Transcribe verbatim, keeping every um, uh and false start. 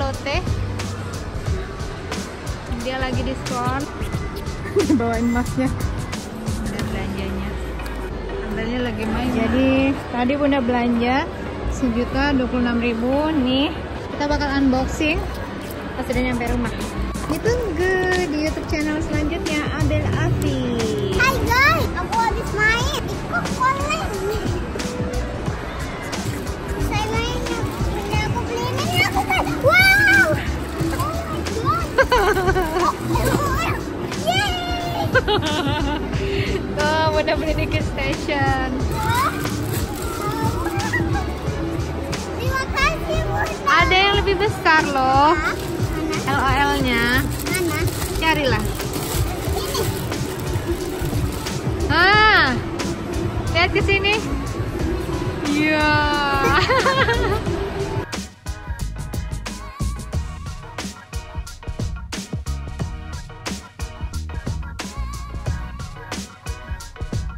teh. Dia lagi diskon. Bawain masnya. Udah belanjanya. Ambilnya lagi main. Jadi tadi Bunda belanja sejuta dua puluh enam ribu. Nih kita bakal unboxing pas udah nyampe rumah. Ditunggu di YouTube channel selanjutnya Abel Afi. Hai guys, aku habis main. Ikut boleh. Saya main yang benda aku beli ini aku kan. Wow. Oh my god. Yeay. Tuh, udah beli di Kids Station. Terima kasih Bunda. Ada yang lebih besar loh. Mana? L O L-nya. Mana? Carilah. Ini. Ah, lihat ke sini. Iya.